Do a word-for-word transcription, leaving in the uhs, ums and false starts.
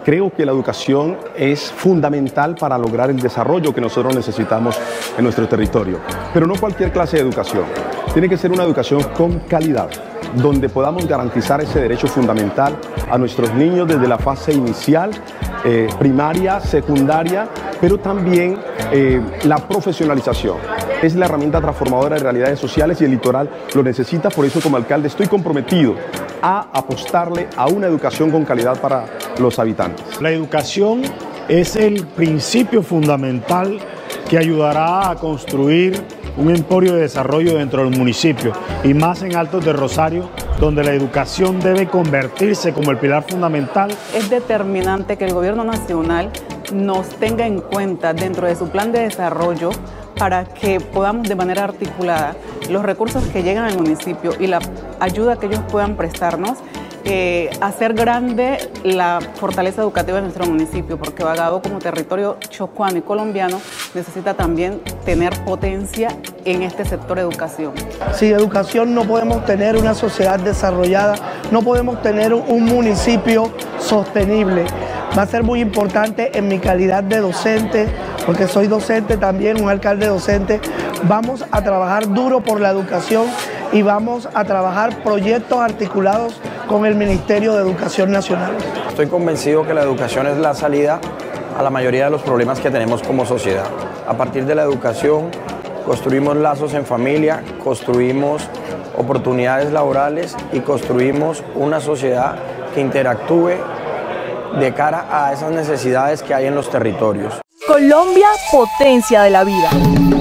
Creo que la educación es fundamental para lograr el desarrollo que nosotros necesitamos en nuestro territorio. Pero no cualquier clase de educación. Tiene que ser una educación con calidad, donde podamos garantizar ese derecho fundamental a nuestros niños desde la fase inicial, eh, primaria, secundaria, pero también eh, la profesionalización. Es la herramienta transformadora de realidades sociales y el litoral lo necesita. Por eso, como alcalde, estoy comprometido a apostarle a una educación con calidad para los habitantes. La educación es el principio fundamental que ayudará a construir un emporio de desarrollo dentro del municipio y más en Altos de Rosario, donde la educación debe convertirse como el pilar fundamental. Es determinante que el gobierno nacional nos tenga en cuenta dentro de su plan de desarrollo para que podamos de manera articulada los recursos que llegan al municipio y la ayuda que ellos puedan prestarnos, eh, hacer grande la fortaleza educativa de nuestro municipio, porque Bagabo, como territorio chocuano y colombiano, necesita también tener potencia en este sector de educación. Sin educación no podemos tener una sociedad desarrollada, no podemos tener un municipio sostenible. Va a ser muy importante en mi calidad de docente, porque soy docente también, un alcalde docente. Vamos a trabajar duro por la educación y vamos a trabajar proyectos articulados con el Ministerio de Educación Nacional. Estoy convencido que la educación es la salida a la mayoría de los problemas que tenemos como sociedad. A partir de la educación construimos lazos en familia, construimos oportunidades laborales y construimos una sociedad que interactúe de cara a esas necesidades que hay en los territorios. Colombia, potencia de la vida.